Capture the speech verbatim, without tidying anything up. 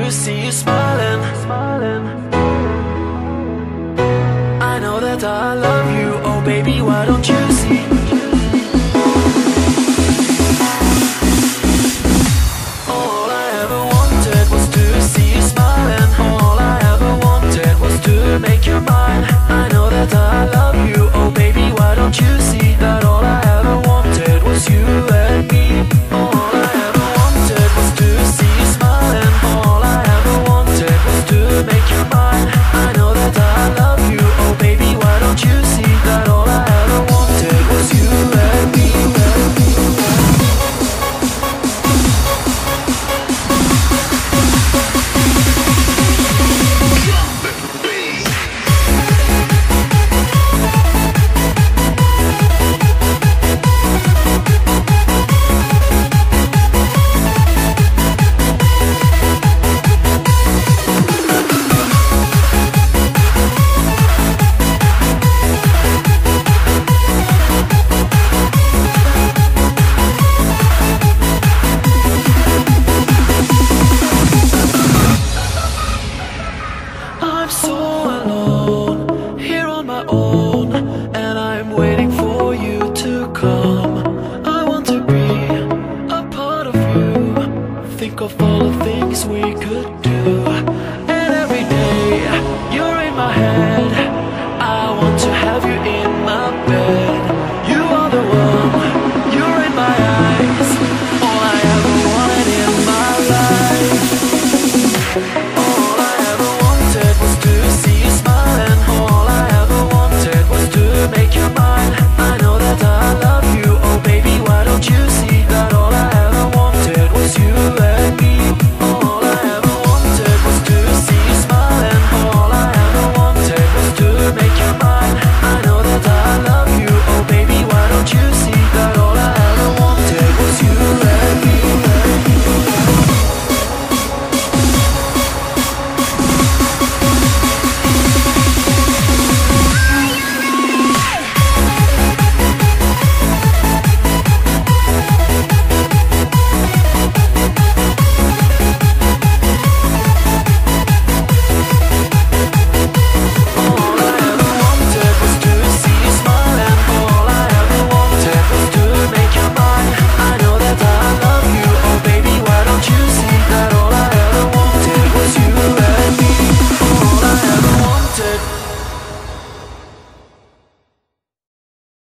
to see you smiling. I know that I love you, oh baby, why don't you see? All I ever wanted was to see you smiling. All I ever wanted was to make you mine. I know that I love you, oh baby, why don't you see that all I ever wanted was you and me? All I ever wanted was to see you smiling. All I ever wanted was to make you mine. I know that I love you, oh baby, why don't you see that all I ever wanted was you and me? I'm so alone, here on my own, and I'm waiting for you to come. I want to be a part of you. Think of all the things we could do.